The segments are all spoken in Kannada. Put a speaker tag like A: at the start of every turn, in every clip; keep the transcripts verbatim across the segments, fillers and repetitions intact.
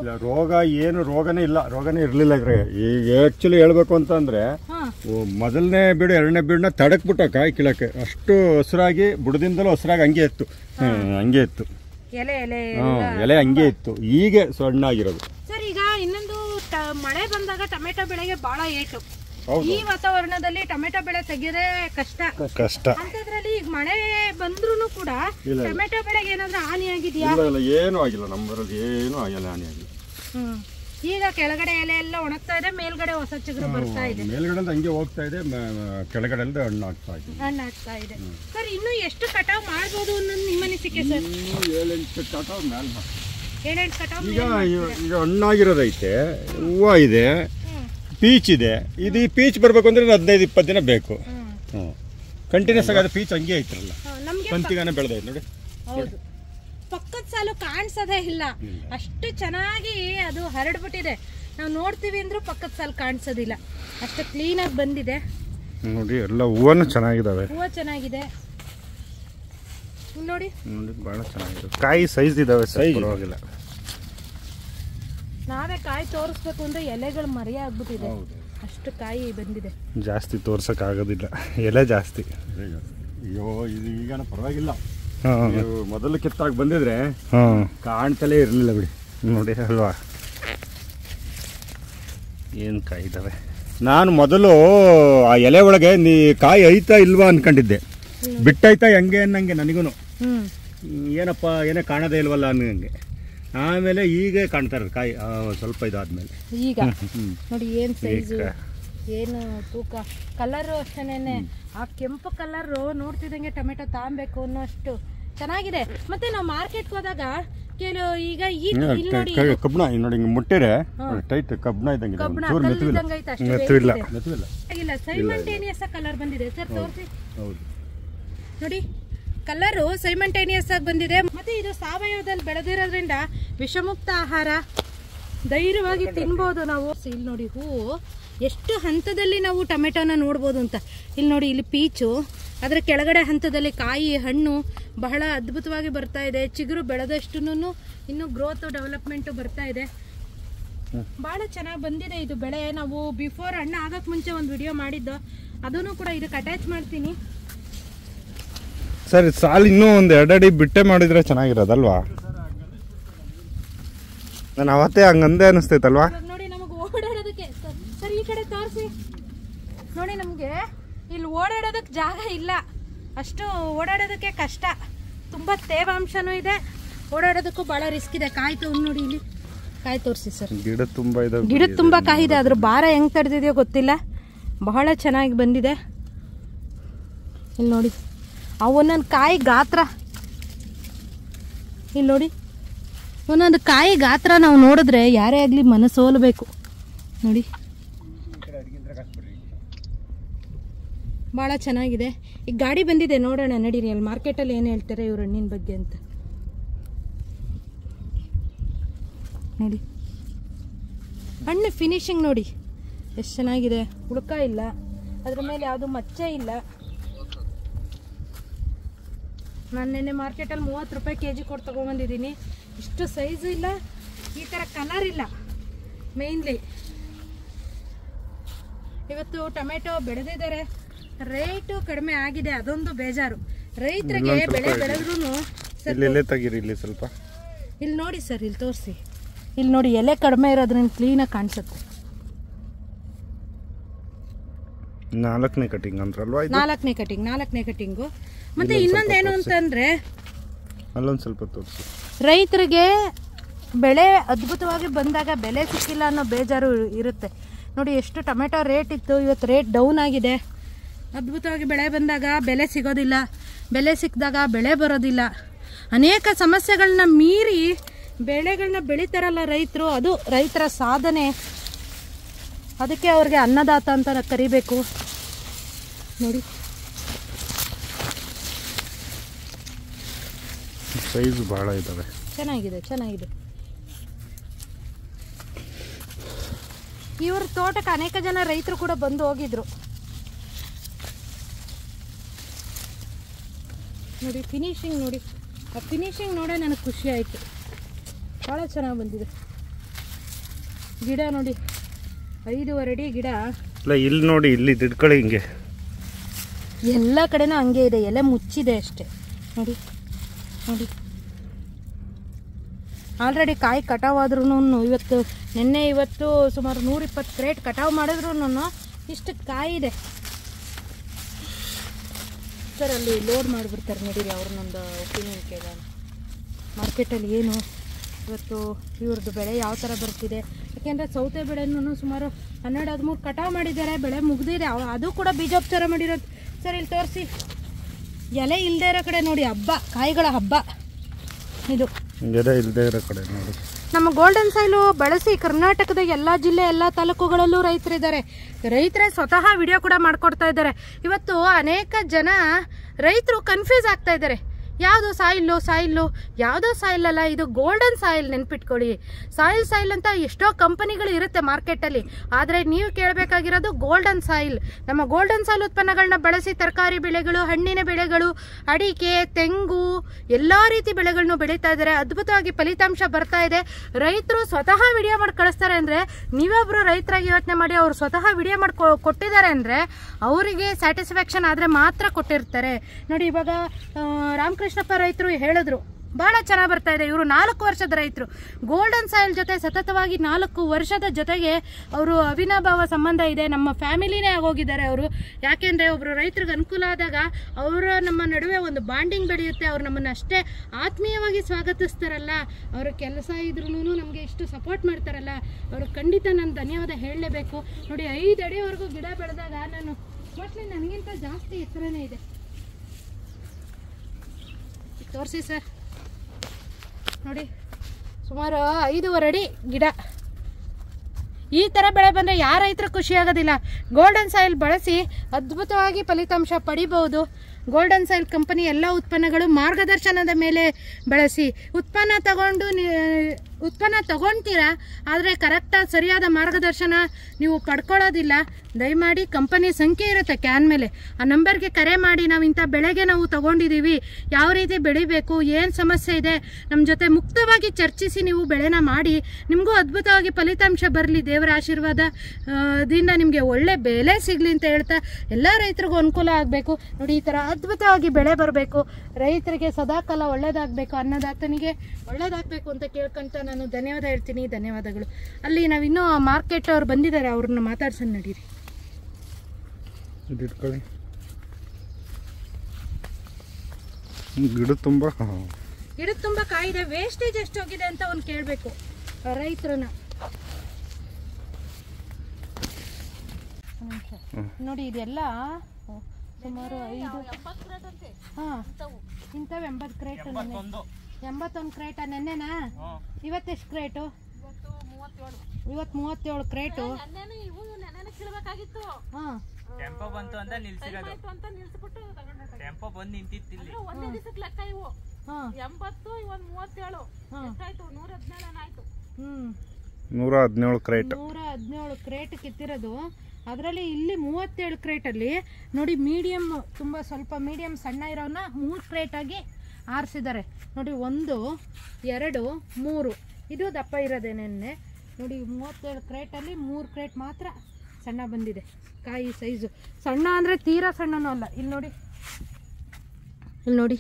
A: ರೋಗ ಏನು ರೋಗನೇ ಇಲ್ಲ, ರೋಗನೇ ಇರಲಿಲ್ಲ ಇದ್ರಾಗ. ಈಗ ಆ್ಯಕ್ಚುಲಿ ಹೇಳ್ಬೇಕು ಅಂತಂದ್ರೆ ಮೊದಲನೇ ಬೀಡು ಎರಡನೇ ಬೀಡನ್ನ ತಡಕ್ಬಿಟ್ಟು ಕಾಯಿ ಕೀಳಕ್ಕೆ ಅಷ್ಟು ಹಸಿರಾಗಿ ಬುಡದಿಂದಲೂ ಹಸಿರಾಗಿ ಹಂಗೆ ಇತ್ತು, ಹಂಗೆ ಇತ್ತು
B: ಎಲೆ ಎಲೆ
A: ಎಲೆ ಹಂಗೆ ಇತ್ತು. ಈಗ ಸಣ್ಣ ಆಗಿರೋದು.
B: ಸರ್ ಈಗ ಇನ್ನೊಂದು ಮಳೆ ಬಂದಾಗ ಟೊಮೆಟೊ ಬೆಳೆಗೆ ಬಹಳ ಏಟು. ಈ ವಾತಾವರಣದಲ್ಲಿ ಟೊಮೆಟೊ ಬೆಳೆ ತೆಗೆಯೋದೇ ಕಷ್ಟ
A: ಕಷ್ಟ
B: ಅಂತದ್ರಲ್ಲಿ ಈಗ ಮಳೆ ಬಂದ್ರೂ ಕೂಡ ಟೊಮೆಟೊ ಬೆಳೆಗೆ ಏನಾದ್ರೂ ಹಾನಿ ಆಗಿದೆಯಾ?
A: ಏನು ಆಗಿಲ್ಲ, ನಮ್ಮದ್ರಲ್ಲಿ ಏನು ಆಗಿಲ್ಲ, ಹಾನಿ ಆಗಿಲ್ಲ.
B: ಹ್ಮ್ ಈಗ ಕೆಳಗಡೆ ಎಲೆ ಎಲ್ಲ ಒಣಗ್ತಾ ಇದೆ, ಮೇಲ್ಗಡೆ ಹೊಸ ಚಿಗುರು ಬರ್ತಾ ಇದೆ.
A: ಮೇಲ್ಗಡೆ ಹಂಗೆ ಹೋಗ್ತಾ ಇದೆ, ಕೆಳಗಡೆ ಹಣ್ಣು ಆಗ್ತಾ ಇದೆ
B: ಹಣ್ಣು ಆಗ್ತಾ ಇದೆ. ಸರ್ ಇನ್ನು ಎಷ್ಟು ಕಟಾವ್ ಮಾಡ್ಬೋದು ಅನ್ನೋದು ನಿಮ್ಮ ಅನಿಸಿಕೆ ಸರ್?
A: ಏಳೆಂಟು ಕಟಾವ್ ಮೇಲೆ
B: ಏಳೆಂಟು ಕಟಾವ್
A: ಈಗ ಈಗ ಹಣ್ಣಾಗಿರೋದೈತೆ, ಹೂವು ಇದೆ, ಪೀಚ್ ಇದೆ. ಇದು ಈ ಪೀಚ್ ಬರ್ಬೇಕು ಅಂದ್ರೆ ಹದಿನೈದು ಇಪ್ಪತ್ತು ದಿನ ಬೇಕು. ಹ್ಮ್ ಕಂಟಿನ್ಯೂಸ್ ಆಗಿ ಪೀಚ್ ಹಂಗೆ ಐತ್ರಲ್ಲ, ಕಂತಿಗಾನೆ ಬೆಳೆದೈತೆ ನೋಡಿ.
B: ಹೌದು, ಪಕ್ಕದ ಸಾಲು ಕಾಣಿಸೋದೇ ಇಲ್ಲ, ಅಷ್ಟು ಚೆನ್ನಾಗಿ ಅದು ಹರಡ್ಬಿಟ್ಟಿದೆ. ನಾವು ನೋಡ್ತೀವಿ ಅಂದ್ರೂ ಪಕ್ಕದ ಸಾಲು ಕಾಣಿಸೋದಿಲ್ಲ, ಅಷ್ಟು ಕ್ಲೀನ್ ಆಗಿ ಬಂದಿದೆ
A: ನೋಡಿ. ಎಲ್ಲ ಹೂವನು ಚೆನ್ನಾಗಿದಾವೆ,
B: ಹೂವು ಚೆನ್ನಾಗಿದೆ ನೋಡಿ
A: ನೋಡಿ, ಬಹಳ ಚೆನ್ನಾಗಿದೆ. ಕಾಯಿ ಸೈಜ್ ಇದಾವೆ, ಸೈಜ್ ಪರವಾಗಿಲ್ಲ.
B: ನಾವೇ ಕಾಯಿ ತೋರಿಸ್ಬೇಕು ಅಂದ್ರೆ ಎಲೆಗಳು ಮರಿ ಆಗ್ಬಿಟ್ಟಿದೆ, ಅಷ್ಟು ಕಾಯಿ ಬಂದಿದೆ.
A: ಜಾಸ್ತಿ ತೋರ್ಸಕ್ ಆಗೋದಿಲ್ಲ, ಎಲೆ ಜಾಸ್ತಿ. ಅಯ್ಯೋ ಇದು ಈಗ ಪರವಾಗಿಲ್ಲ, ಮೊದಲು ಕಿತ್ತಾಗಿ ಬಂದಿದ್ರೆ ಕಾಣ್ತಲೇ ಇರಲಿಲ್ಲ ಬಿಡಿ. ನೋಡಿ ಅಲ್ವಾ ಏನು ಕಾಯಿ ಇದಾವೆ. ನಾನು ಮೊದಲು ಆ ಎಲೆ ಒಳಗೆ ನೀ ಕಾಯಿ ಐತಾ ಇಲ್ವಾ ಅನ್ಕೊಂಡಿದ್ದೆ, ಬಿಟ್ಟೈತಾ ಹೆಂಗೆ ಅನ್ನಂಗೆ ನನಗೂ. ಏನಪ್ಪ ಏನೇ ಕಾಣದೇ ಇಲ್ವಲ್ಲ ಅನ್ನಂಗೆ. ಆಮೇಲೆ ಈಗ ಕಾಣ್ತಾ ಇರೋದು ಕಾಯಿ ಸ್ವಲ್ಪ ಇದಾದ್ಮೇಲೆ.
B: ಈಗ ನೋಡಿ ಏನ್ ಸೈಜು, ಏನು ತೂಕ, ಕಲರು ಅಷ್ಟೇನೆ. ಆ ಕೆಂಪು ಕಲರ್ ನೋಡ್ತಿದಂಗೆ ಟೊಮೆಟೊ ತಾಂಬೇಕು ಅನ್ನೋ ಅಷ್ಟು ಚೆನ್ನಾಗಿದೆ. ಮತ್ತೆ ನಾವು ಮಾರ್ಕೆಟ್ಗೆ ಹೋದಾಗ ಕೆಲವು ಈಗ
A: ಕಬ್ಬಣ ನೋಡಿ ಮುಟ್ಟಿರೆ ಟೈಟ್ ಕಬ್ಬಣ ಇದ್ದಂಗೆ
B: ಇಲ್ಲ, ಸೈಮಂಟೇನಿಯಸ್ ಕಲರ್ ಬಂದಿದೆ ಸರ್, ತೋರಿಸಿ ನೋಡಿ. ಕಲರು ಸೈಮಂಟೇನಿಯಸ್ ಆಗಿ ಬಂದಿದೆ. ಮತ್ತೆ ಇದು ಸಾವಯವದಲ್ಲಿ ಬೆಳೆದಿರೋದ್ರಿಂದ ವಿಷಮುಕ್ತ ಆಹಾರ, ಧೈರ್ಯವಾಗಿ ತಿನ್ಬೋದು ನಾವು. ಇಲ್ಲಿ ನೋಡಿ ಹೂವು ಎಷ್ಟು ಹಂತದಲ್ಲಿ ನಾವು ಟೊಮೆಟೊನ ನೋಡ್ಬೋದು ಅಂತ. ಇಲ್ಲಿ ನೋಡಿ, ಇಲ್ಲಿ ಪೀಚು, ಅದರ ಕೆಳಗಡೆ ಹಂತದಲ್ಲಿ ಕಾಯಿ ಹಣ್ಣು ಬಹಳ ಅದ್ಭುತವಾಗಿ ಬರ್ತಾ ಇದೆ. ಚಿಗುರು ಬೆಳೆದಷ್ಟು ಇನ್ನು ಗ್ರೋತ್ ಡೆವಲಪ್ಮೆಂಟ್ ಬರ್ತಾ ಇದೆ. ಬಹಳ ಚೆನ್ನಾಗಿ ಬಂದಿದೆ ಇದು ಬೆಳೆ. ನಾವು ಬಿಫೋರ್ ಹಣ್ಣು ಆಗಕ್ ಮುಂಚೆ ಒಂದು ವಿಡಿಯೋ ಮಾಡಿದ್ದು, ಅದನ್ನು ಕೂಡ ಇದಕ್ಕೆ ಅಟ್ಯಾಚ್ ಮಾಡ್ತೀನಿ.
A: ಸರ್ ಸಾಲು ಇನ್ನೂ ಒಂದು ಎರಡು ಅಡಿ ಬಿಟ್ಟೆ ಮಾಡಿದ್ರೆ ಚೆನ್ನಾಗಿರೋದಲ್ವಾ? ನಾನು ಅವತ್ತೇ ಹಂಗಂದೆ ಅನಿಸ್ತೈತಲ್ವಾ?
B: ನೋಡಿ ನಮಗೆ ಓಡಾಡೋದಕ್ಕೆ ಸರ್, ಈ ಕಡೆ ತೋರಿಸಿ ನೋಡಿ. ನಮಗೆ ಇಲ್ಲಿ ಓಡಾಡೋದಕ್ಕೆ ಜಾಗ ಇಲ್ಲ, ಅಷ್ಟು ಓಡಾಡೋದಕ್ಕೆ ಕಷ್ಟ. ತುಂಬ ತೇವಾಂಶನೂ ಇದೆ, ಓಡಾಡೋದಕ್ಕೂ ಭಾಳ ರಿಸ್ಕ್ ಇದೆ. ಕಾಯಿ ತಗೊಂಡು ನೋಡಿ, ಇಲ್ಲಿ ಕಾಯಿ ತೋರಿಸಿ ಸರ್.
A: ಗಿಡ ತುಂಬ ಇದೆ,
B: ಗಿಡ ತುಂಬ ಕಾಯಿ ಇದೆ. ಅದ್ರ ಭಾರ ಹೆಂಗೆ ತಡೆದಿದೆಯೋ ಗೊತ್ತಿಲ್ಲ, ಬಹಳ ಚೆನ್ನಾಗಿ ಬಂದಿದೆ. ಇಲ್ಲಿ ನೋಡಿ, ಆ ಒಂದೊಂದು ಕಾಯಿ ಗಾತ್ರ ಇಲ್ಲಿ ನೋಡಿ, ಒಂದೊಂದು ಕಾಯಿ ಗಾತ್ರ ನಾವು ನೋಡಿದ್ರೆ ಯಾರೇ ಆಗಲಿ ಮನಸ್ಸೋಲ್ಬೇಕು ನೋಡಿ. ಭಾಳ ಚೆನ್ನಾಗಿದೆ. ಈಗ ಗಾಡಿ ಬಂದಿದೆ, ನೋಡೋಣ ನಡೀರಿ. ಅಲ್ಲಿ ಮಾರ್ಕೆಟಲ್ಲಿ ಏನು ಹೇಳ್ತಾರೆ ಇವ್ರ ಹಣ್ಣಿನ ಬಗ್ಗೆ ಅಂತ ನೋಡಿ. ಹಣ್ಣು ಫಿನಿಶಿಂಗ್ ನೋಡಿ ಎಷ್ಟು ಚೆನ್ನಾಗಿದೆ, ಹುಡುಕ ಇಲ್ಲ, ಅದ್ರ ಮೇಲೆ ಯಾವುದು ಮಚ್ಚೆ ಇಲ್ಲ. ನಾನು ನಿನ್ನೆ ಮಾರ್ಕೆಟಲ್ಲಿ ಮೂವತ್ತು ರೂಪಾಯಿ ಕೆ ಜಿ ಕೊಟ್ಟು ತೊಗೊಂಬಂದಿದ್ದೀನಿ. ಇಷ್ಟು ಸೈಜು ಇಲ್ಲ, ಈ ಥರ ಕಲರ್ ಇಲ್ಲ. ಮೇಯ್ನ್ಲಿ ಇವತ್ತು ಟೊಮೆಟೊ ಬೆಳೆದಿದ್ದಾರೆ, ರೇಟು ಕಡಿಮೆ ಆಗಿದೆ, ಅದೊಂದು ಬೇಜಾರು. ರೈತರಿಗೆ ಬೆಳೆ ಬೆಳೆದ್ರೂ
A: ಇಲ್ಲಿ ಸ್ವಲ್ಪ
B: ಇಲ್ಲಿ ನೋಡಿ ಸರ್, ಇಲ್ಲಿ ತೋರಿಸಿ. ಇಲ್ಲಿ ನೋಡಿ, ಎಲೆ ಕಡಿಮೆ ಇರೋದ್ರಿಂದ ಕ್ಲೀನಾಗಿ ಕಾಣಿಸುತ್ತೆ.
A: ನಾಲ್ಕನೇ ಕಟಿಂಗ್ ಅಂದ್ರಲ್ವಾ?
B: ನಾಲ್ಕನೇ ಕಟಿಂಗ್ ನಾಲ್ಕನೇ ಕಟಿಂಗು. ಮತ್ತೆ ಇನ್ನೊಂದೇನು ಅಂತಂದ್ರೆ,
A: ಅಲ್ಲೊಂದು ಸ್ವಲ್ಪ ತೋರಿಸಿ.
B: ರೈತರಿಗೆ ಬೆಳೆ ಅದ್ಭುತವಾಗಿ ಬಂದಾಗ ಬೆಲೆ ಸಿಕ್ಕಿಲ್ಲ ಅನ್ನೋ ಬೇಜಾರು ಇರುತ್ತೆ ನೋಡಿ. ಎಷ್ಟು ಟೊಮೆಟೊ ರೇಟ್ ಇತ್ತು, ಇವತ್ತು ರೇಟ್ ಡೌನ್ ಆಗಿದೆ. ಅದ್ಭುತವಾಗಿ ಬೆಳೆ ಬಂದಾಗ ಬೆಲೆ ಸಿಗೋದಿಲ್ಲ, ಬೆಲೆ ಸಿಕ್ಕಿದಾಗ ಬೆಳೆ ಬರೋದಿಲ್ಲ. ಅನೇಕ ಸಮಸ್ಯೆಗಳನ್ನ ಮೀರಿ ಬೆಳೆಗಳನ್ನ ಬೆಳೀತಾರಲ್ಲ ರೈತರು, ಅದು ರೈತರ ಸಾಧನೆ. ಅದಕ್ಕೆ ಅವ್ರಿಗೆ ಅನ್ನದಾತ ಅಂತ ಕರಿಬೇಕು ನೋಡಿ.
A: ಸೈಜ್ ಬಹಳ ಇದಾವೆ,
B: ಚೆನ್ನಾಗಿದೆ ಚೆನ್ನಾಗಿದೆ. ಇವ್ರ ತೋಟಕ್ಕೆ ಅನೇಕ ಜನ ರೈತರು ಕೂಡ ಬಂದು ಹೋಗಿದ್ರು ನೋಡಿ. ಫಿನಿಶಿಂಗ್ ನೋಡಿ, ಆ ಫಿನಿಶಿಂಗ್ ನೋಡೇ ನನಗೆ ಖುಷಿ ಆಯಿತು, ಭಾಳ ಚೆನ್ನಾಗಿ ಬಂದಿದೆ. ಗಿಡ ನೋಡಿ, ಐದೂವರೆ ಅಡಿ ಗಿಡ.
A: ಇಲ್ಲ ಇಲ್ಲಿ ನೋಡಿ, ಇಲ್ಲಿ ತಿಡ್ಕೊಳ್ಳಿ ಹಿಂಗೆ.
B: ಎಲ್ಲ ಕಡೆನೂ ಹಂಗೆ ಇದೆ, ಎಲೆ ಮುಚ್ಚಿದೆ ಅಷ್ಟೇ. ನೋಡಿ ನೋಡಿ, ಆಲ್ರೆಡಿ ಕಾಯಿ ಕಟಾವಾದ್ರೂ ಇವತ್ತು ನಿನ್ನೆ ಇವತ್ತು ಸುಮಾರು ನೂರಿಪ್ಪತ್ತು ಕ್ರೇಟ್ ಕಟಾವು ಮಾಡಿದ್ರು ಇಷ್ಟು ಕಾಯಿ ಇದೆ ಸರ್. ಅಲ್ಲಿ ಲೋಡ್ ಮಾಡಿಬಿಡ್ತಾರೆ ನಡೀರಿ, ಅವ್ರನ್ನೊಂದು ಒಪಿನಿಯನ್ ಕೇಳೋಣ. ಮಾರ್ಕೆಟಲ್ಲಿ ಏನು ಇವತ್ತು ಇವ್ರದ್ದು ಬೆಳೆ ಯಾವ ಥರ ಬರ್ತಿದೆ, ಯಾಕೆಂದರೆ ಸೌತೆ ಬೆಳೆನೂ ಸುಮಾರು ಹನ್ನೆರಡು ಹದಿಮೂರು ಕಟಾವು ಮಾಡಿದ್ದಾರೆ, ಬೆಳೆ ಮುಗ್ದಿದೆ, ಅದು ಕೂಡ ಬೀಜೋಪಚಾರ ಮಾಡಿರೋದು. ಸರ್ ಇಲ್ಲಿ ತೋರಿಸಿ, ಎಲೆ ಇಲ್ಲದೆ ಇರೋ ಕಡೆ ನೋಡಿ ಹಬ್ಬ, ಕಾಯಿಗಳ ಹಬ್ಬ ಇದು.
A: ಎಲೆ ಇಲ್ಲದೆ ಇರೋ ಕಡೆ ನೋಡಿ.
B: ನಮ್ಮ ಗೋಲ್ಡನ್ ಸಾಯಿಲು ಬಳಸಿ ಕರ್ನಾಟಕದ ಎಲ್ಲ ಜಿಲ್ಲೆ ಎಲ್ಲ ತಾಲೂಕುಗಳಲ್ಲೂ ರೈತರಿದ್ದಾರೆ. ರೈತರೇ ಸ್ವತಃ ವಿಡಿಯೋ ಕೂಡ ಮಾಡಿಕೊಡ್ತಾ ಇದ್ದಾರೆ. ಇವತ್ತು ಅನೇಕ ಜನ ರೈತರು ಕನ್ಫ್ಯೂಸ್ ಆಗ್ತಾ ಇದ್ದಾರೆ, ಯಾವುದು ಸಾಯಿಲ್ಲು ಸಾಯಿಲ್ಲು ಯಾವುದೋ ಸಾಯಿಲ್ ಅಲ್ಲ, ಇದು ಗೋಲ್ಡನ್ ಸಾಯಿಲ್. ನೆನ್ಪಿಟ್ಕೊಳ್ಳಿ, ಸಾಯಿಲ್ ಸಾಯಿಲ್ ಅಂತ ಎಷ್ಟೋ ಕಂಪನಿಗಳು ಇರುತ್ತೆ ಮಾರ್ಕೆಟಲ್ಲಿ, ಆದರೆ ನೀವು ಕೇಳಬೇಕಾಗಿರೋದು ಗೋಲ್ಡನ್ ಸಾಯಿಲ್. ನಮ್ಮ ಗೋಲ್ಡನ್ ಸಾಯಿಲ್ ಉತ್ಪನ್ನಗಳನ್ನ ಬಳಸಿ ತರಕಾರಿ ಬೆಳೆಗಳು, ಹಣ್ಣಿನ ಬೆಳೆಗಳು, ಅಡಿಕೆ, ತೆಂಗು ಎಲ್ಲ ರೀತಿ ಬೆಳೆಗಳನ್ನು ಬೆಳೀತಾ ಇದ್ದಾರೆ. ಅದ್ಭುತವಾಗಿ ಫಲಿತಾಂಶ ಬರ್ತಾ ಇದೆ. ರೈತರು ಸ್ವತಃ ವಿಡಿಯೋ ಮಾಡಿ ಕಳಿಸ್ತಾರೆ ಅಂದರೆ, ನೀವೊಬ್ರು ರೈತರಾಗಿ ಯೋಚನೆ ಮಾಡಿ, ಅವರು ಸ್ವತಃ ವಿಡಿಯೋ ಮಾಡಿ ಕೊಟ್ಟಿದ್ದಾರೆ ಅಂದರೆ ಅವರಿಗೆ ಸ್ಯಾಟಿಸ್ಫ್ಯಾಕ್ಷನ್ ಆದರೆ ಮಾತ್ರ ಕೊಟ್ಟಿರ್ತಾರೆ. ನೋಡಿ, ಇವಾಗ ರಾಮಕೃಷ್ಣಪ್ಪ ರೈತರು ಹೇಳಿದ್ರು, ಭಾಳ ಚೆನ್ನಾಗಿ ಬರ್ತಾ ಇದೆ. ಇವರು ನಾಲ್ಕು ವರ್ಷದ ರೈತರು, ಗೋಲ್ಡನ್ ಸಾಯಿಲ್ ಜೊತೆ ಸತತವಾಗಿ ನಾಲ್ಕು ವರ್ಷದ ಜೊತೆಗೆ ಅವರು ಅವಿನಾಭಾವ ಸಂಬಂಧ ಇದೆ. ನಮ್ಮ ಫ್ಯಾಮಿಲಿನೇ ಆಗೋಗಿದ್ದಾರೆ ಅವರು. ಯಾಕೆಂದರೆ ಒಬ್ಬರು ರೈತರಿಗೆ ಅನುಕೂಲ ಆದಾಗ ಅವರ ನಮ್ಮ ನಡುವೆ ಒಂದು ಬಾಂಡಿಂಗ್ ಬೆಳೆಯುತ್ತೆ. ಅವ್ರು ನಮ್ಮನ್ನು ಅಷ್ಟೇ ಆತ್ಮೀಯವಾಗಿ ಸ್ವಾಗತಿಸ್ತಾರಲ್ಲ, ಅವರ ಕೆಲಸ ಇದ್ರೂ ನಮಗೆ ಇಷ್ಟು ಸಪೋರ್ಟ್ ಮಾಡ್ತಾರಲ್ಲ, ಅವ್ರಿಗೆ ಖಂಡಿತ ನಾನು ಧನ್ಯವಾದ ಹೇಳಲೇಬೇಕು. ನೋಡಿ, ಐದು ಅಡಿವರೆಗೂ ಗಿಡ ಬೆಳೆದಾಗ ನಾನು ಮೋಸ್ಟ್ಲಿ ನನಗಿಂತ ಜಾಸ್ತಿ ಎತ್ತರನೇ ಇದೆ. ತೋರಿಸಿ ಸರ್, ನೋಡಿ ಸುಮಾರು ಐದೂವರೆ ಅಡಿ ಗಿಡ. ಈ ಥರ ಬೆಳೆ ಬಂದರೆ ಯಾವ ರೈತರು ಖುಷಿ ಆಗೋದಿಲ್ಲ. ಗೋಲ್ಡನ್ ಸಾಯಿಲ್ ಬಳಸಿ ಅದ್ಭುತವಾಗಿ ಫಲಿತಾಂಶ ಪಡಿಬಹುದು. ಗೋಲ್ಡನ್ ಸಾಯಿಲ್ ಕಂಪನಿ ಎಲ್ಲ ಉತ್ಪನ್ನಗಳು ಮಾರ್ಗದರ್ಶನದ ಮೇಲೆ ಬಳಸಿ ಉತ್ಪನ್ನ ತಗೊಂಡು ಉತ್ಪನ್ನ ತಗೊಳ್ತೀರಾ, ಆದರೆ ಕರೆಕ್ಟಾಗಿ ಸರಿಯಾದ ಮಾರ್ಗದರ್ಶನ ನೀವು ಪಡ್ಕೊಳ್ಳೋದಿಲ್ಲ. ದಯಮಾಡಿ ಕಂಪನಿ ಸಂಖ್ಯೆ ಇರುತ್ತೆ ಕ್ಯಾನ್ ಮೇಲೆ, ಆ ನಂಬರ್ಗೆ ಕರೆ ಮಾಡಿ, ನಾವು ಇಂಥ ಬೆಳೆಗೆ ನಾವು ತಗೊಂಡಿದ್ದೀವಿ, ಯಾವ ರೀತಿ ಬೆಳಿಬೇಕು, ಏನು ಸಮಸ್ಯೆ ಇದೆ, ನಮ್ಮ ಜೊತೆ ಮುಕ್ತವಾಗಿ ಚರ್ಚಿಸಿ ನೀವು ಬೆಳೆನ ಮಾಡಿ. ನಿಮಗೂ ಅದ್ಭುತವಾಗಿ ಫಲಿತಾಂಶ ಬರಲಿ, ದೇವರ ಆಶೀರ್ವಾದದಿಂದ ನಿಮಗೆ ಒಳ್ಳೆ ಬೆಲೆ ಸಿಗಲಿ ಅಂತ ಹೇಳ್ತಾ ಎಲ್ಲ ರೈತರಿಗೂ ಅನುಕೂಲ ಆಗಬೇಕು. ನೋಡಿ, ಈ ಥರ ಅದ್ಭುತವಾಗಿ ಬೆಳೆ ಬರಬೇಕು, ರೈತರಿಗೆ ಸದಾಕಾಲ ಒಳ್ಳೇದಾಗಬೇಕು, ಅನ್ನದಾತನಿಗೆ ಒಳ್ಳೇದಾಗಬೇಕು ಅಂತ ಕೇಳ್ಕೊಂತ ನಾನು ಧನ್ಯವಾದ ಹೇಳ್ತೀನಿ. ಧನ್ಯವಾದಗಳು. ಅಲ್ಲಿ ನಾವಿನ್ನೂ ಮಾರ್ಕೆಟ್ ಅವ್ರು ಬಂದಿದ್ದಾರೆ, ಅವ್ರನ್ನ ಮಾತಾಡ್ಸೋಣ ನಡೀರಿ.
A: ಗಿಡ ತುಂಬ
B: ಗಿಡ ತುಂಬ ಕಾಯಿದೆ, ವೇಸ್ಟೇಜ್ ಎಷ್ಟು ಹೋಗಿದೆ ಅಂತ ಒಂದು ಕೇಳಬೇಕು ರೈತರನ್ನ. ನೋಡಿ, ಇದೆಲ್ಲ ಸುಮಾರು ಐದು ಹಾಂ ಇಂಥವು ಎಂಬತ್ತು ಕ್ರೇಟ್, ಎಂಬತ್ತೊಂದು ಕ್ರೇಟ. ನೆನ್ನೆನಾ? ಇವತ್ತೆಷ್ಟು ಕ್ರೇಟು? ಇವತ್ತು ಮೂವತ್ತೇಳು ಕ್ರೇಟು. ಹಾಂ,
C: ಟೆಂಪೋ ಬಂತು ಅಂತ ನಿಲ್ಸಿರೋದು, ಟೆಂಪೋ ಬಂದು ನಿಂತಿತ್ತು ಇಲ್ಲಿ. ಒಂದೇ ದಿವಸಕ್ಕೆ ಲೆಕ್ಕ ಇವು ಎಂಬತ್ತು, ಇವತ್ತು ಮೂವತ್ತೇಳು, ಎಷ್ಟಾಯ್ತು? ನೂರ ಹದಿನೇಳು ಆಯ್ತು. ಹ್ಮ್, ನೂರ ಹದಿನೇಳು ಕ್ರೇಟ್, ನೂರ ಹದಿನೇಳು ಕ್ರೇಟ್ ಕಿತ್ತಿರೋದು. ಅದರಲ್ಲಿ ಇಲ್ಲಿ ಮೂವತ್ತೇಳು ಕ್ರೇಟಲ್ಲಿ ನೋಡಿ, ಮೀಡಿಯಮ್ ತುಂಬ ಸ್ವಲ್ಪ ಮೀಡಿಯಮ್ ಸಣ್ಣ ಇರೋನ ಮೂರು ಕ್ರೇಟಾಗಿ ಆರಿಸಿದ್ದಾರೆ. ನೋಡಿ, ಒಂದು ಎರಡು ಮೂರು, ಇದು ದಪ್ಪ ಇರೋದೆ. ನೆನ್ನೆ ನೋಡಿ, ಮೂವತ್ತೇಳು ಕ್ರೇಟಲ್ಲಿ ಮೂರು ಕ್ರೇಟ್ ಮಾತ್ರ ಸಣ್ಣ ಬಂದಿದೆ. ಕಾಯಿ ಸೈಜು ಸಣ್ಣ ಅಂದರೆ ತೀರಾ ಸಣ್ಣನೂ ಅಲ್ಲ. ಇಲ್ಲಿ ನೋಡಿ, ಇಲ್ಲಿ ನೋಡಿ,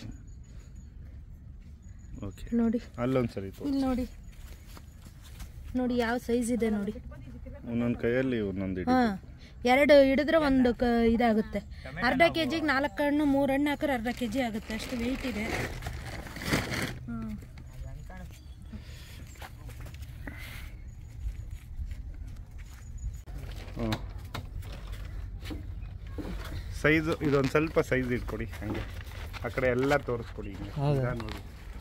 C: ನೋಡಿ ಅಲ್ಲೊಂದ್ಸರಿ ಇಲ್ಲಿ ನೋಡಿ, ನೋಡಿ ಯಾವ ಸೈಜ್ ಇದೆ ನೋಡಿ. ಒಂದೊಂದು ಕೈಯಲ್ಲಿ ಒಂದೊಂದು. ಹಾಂ, ಎರಡು ಹಿಡಿದ್ರೆ ಒಂದು ಕ ಇದಾಗುತ್ತೆ. ಅರ್ಧ ಕೆ ಜಿಗೆ ನಾಲ್ಕು ಹಣ್ಣು ಮೂರು ಹಣ್ಣು ಹಾಕಿದ್ರೆ ಅರ್ಧ ಕೆ ಜಿ ಆಗುತ್ತೆ, ಅಷ್ಟು ವೆಯ್ಟ್ ಇದೆ. ಹ್ಞೂ,
A: ಸೈಜು ಇದೊಂದು ಸ್ವಲ್ಪ ಸೈಜ್ ಇಟ್ಕೊಡಿ, ಹಂಗೆ ಆ ಕಡೆ ಎಲ್ಲ ತೋರಿಸ್ಕೊಡಿ. ನೋಡಿ,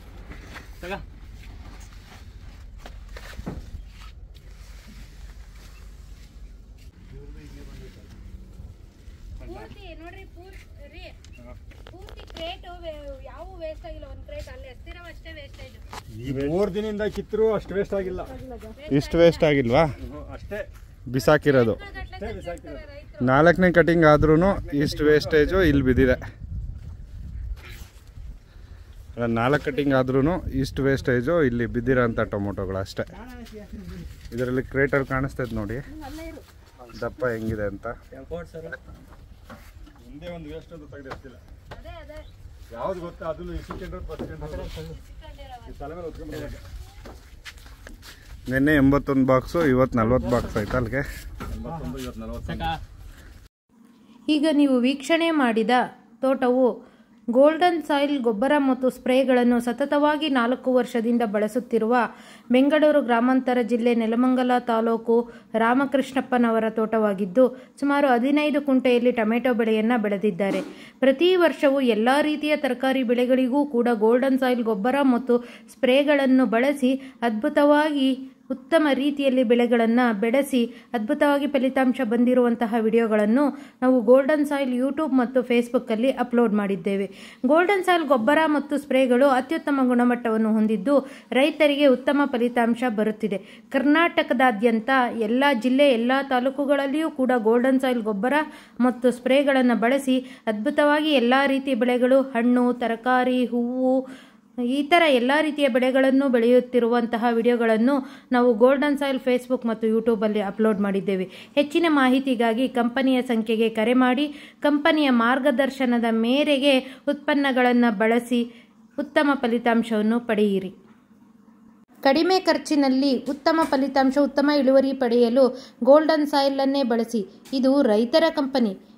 B: ನೋಡ್ರಿ, ಪೂರ್ತಿ ಕ್ರೇಟ್ ಯಾವ ವೇಸ್ಟ್ ಆಗಿಲ್ಲ. ಒಂದು ಕ್ರೇಟ್ ಅಲ್ಲಿ ಎತ್ತಿರೋ ಅಷ್ಟೇ ವೇಸ್ಟೇಜ್.
A: ಈ ಮೂರು ದಿನದಿಂದ ಕಿತ್ತರೂ ಅಷ್ಟು ವೇಸ್ಟ್ ಆಗಿಲ್ಲ. ಇಷ್ಟು ವೇಸ್ಟ್ ಆಗಿಲ್ವಾ? ಅಷ್ಟೇ ಬಿಸಾಕಿರೋದು. ನಾಲ್ಕನೇ ಕಟಿಂಗ್ ಆದ್ರೂ ಇಷ್ಟು ವೇಸ್ಟೇಜು ಇಲ್ಲಿ ಬಿದ್ದಿದೆ.
D: ನಾಲ್ಕು ಕಟಿಂಗ್ ಆದ್ರೂ ಈಸ್ಟ್ ವೇಸ್ಟೇಜು ಇಲ್ಲಿ ಬಿದ್ದಿರೋಂಥ ಟೊಮೊಟೊಗಳು ಅಷ್ಟೇ. ಇದರಲ್ಲಿ ಕ್ರೇಟರ್ ಕಾಣಿಸ್ತೈತೆ ನೋಡಿ ದಪ್ಪ ಹೆಂಗಿದೆ ಅಂತ.
A: ಒಂದೇ ಒಂದು ವೇಸ್ಟ್ ಅಂತ ತೆಗೆದಿರ್ತಿಲ್ಲ. ಯಾವ್ದು ಗೊತ್ತಾ ಅದನ್ನು
D: ನಿನ್ನೆ ಎಂಬತ್ತೊಂದು ಬಾಕ್ಸು ಇವತ್ತು ನಲ್ವತ್ತು ಬಾಕ್ಸ್ ಆಯ್ತು ಅಲ್ಲಿಗೆ.
B: ಈಗ ನೀವು ವೀಕ್ಷಣೆ ಮಾಡಿದ ತೋಟವು ಗೋಲ್ಡನ್ ಸಾಯಿಲ್ ಗೊಬ್ಬರ ಮತ್ತು ಸ್ಪ್ರೇಗಳನ್ನು ಸತತವಾಗಿ ನಾಲ್ಕು ವರ್ಷದಿಂದ ಬಳಸುತ್ತಿರುವ ಬೆಂಗಳೂರು ಗ್ರಾಮಾಂತರ ಜಿಲ್ಲೆ ನೆಲಮಂಗಲ ತಾಲೂಕು ರಾಮಕೃಷ್ಣಪ್ಪನವರ ತೋಟವಾಗಿದ್ದು ಸುಮಾರು ಹದಿನೈದು ಕುಂಟೆಯಲ್ಲಿ ಟೊಮೆಟೊ ಬೆಳೆಯನ್ನು ಬೆಳೆದಿದ್ದಾರೆ. ಪ್ರತಿ ವರ್ಷವೂ ಎಲ್ಲ ರೀತಿಯ ತರಕಾರಿ ಬೆಳೆಗಳಿಗೂ ಕೂಡ ಗೋಲ್ಡನ್ ಸಾಯಿಲ್ ಗೊಬ್ಬರ ಮತ್ತು ಸ್ಪ್ರೇಗಳನ್ನು ಬಳಸಿ ಅದ್ಭುತವಾಗಿ ಉತ್ತಮ ರೀತಿಯಲ್ಲಿ ಬೆಳೆಗಳನ್ನು ಬೆಳೆಸಿ ಅದ್ಭುತವಾಗಿ ಫಲಿತಾಂಶ ಬಂದಿರುವಂತಹ ವಿಡಿಯೋಗಳನ್ನು ನಾವು ಗೋಲ್ಡನ್ ಸಾಯಿಲ್ ಯೂಟ್ಯೂಬ್ ಮತ್ತು ಫೇಸ್ಬುಕ್ಕಲ್ಲಿ ಅಪ್ಲೋಡ್ ಮಾಡಿದ್ದೇವೆ. ಗೋಲ್ಡನ್ ಸಾಯಿಲ್ ಗೊಬ್ಬರ ಮತ್ತು ಸ್ಪ್ರೇಗಳು ಅತ್ಯುತ್ತಮ ಗುಣಮಟ್ಟವನ್ನು ಹೊಂದಿದ್ದು ರೈತರಿಗೆ ಉತ್ತಮ ಫಲಿತಾಂಶ ಬರುತ್ತಿದೆ. ಕರ್ನಾಟಕದಾದ್ಯಂತ ಎಲ್ಲ ಜಿಲ್ಲೆ ಎಲ್ಲ ತಾಲೂಕುಗಳಲ್ಲಿಯೂ ಕೂಡ ಗೋಲ್ಡನ್ ಸಾಯಿಲ್ ಗೊಬ್ಬರ ಮತ್ತು ಸ್ಪ್ರೇಗಳನ್ನು ಬಳಸಿ ಅದ್ಭುತವಾಗಿ ಎಲ್ಲ ರೀತಿಯ ಬೆಳೆಗಳು, ಹಣ್ಣು, ತರಕಾರಿ, ಹೂವು, ಈ ಥರ ಎಲ್ಲ ರೀತಿಯ ಬೆಳೆಗಳನ್ನು ಬೆಳೆಯುತ್ತಿರುವಂತಹ ವಿಡಿಯೋಗಳನ್ನು ನಾವು ಗೋಲ್ಡನ್ ಸಾಯಿಲ್ ಫೇಸ್ಬುಕ್ ಮತ್ತು ಯೂಟ್ಯೂಬಲ್ಲಿ ಅಪ್ಲೋಡ್ ಮಾಡಿದ್ದೇವೆ. ಹೆಚ್ಚಿನ ಮಾಹಿತಿಗಾಗಿ ಕಂಪನಿಯ ಸಂಖ್ಯೆಗೆ ಕರೆ ಮಾಡಿ ಕಂಪನಿಯ ಮಾರ್ಗದರ್ಶನದ ಮೇರೆಗೆ ಉತ್ಪನ್ನಗಳನ್ನು ಬಳಸಿ ಉತ್ತಮ ಫಲಿತಾಂಶವನ್ನು ಪಡೆಯಿರಿ. ಕಡಿಮೆ ಖರ್ಚಿನಲ್ಲಿ ಉತ್ತಮ ಫಲಿತಾಂಶ, ಉತ್ತಮ ಇಳುವರಿ ಪಡೆಯಲು ಗೋಲ್ಡನ್ ಸಾಯಿಲ್ ಅನ್ನೇ ಬಳಸಿ. ಇದು ರೈತರ ಕಂಪನಿ.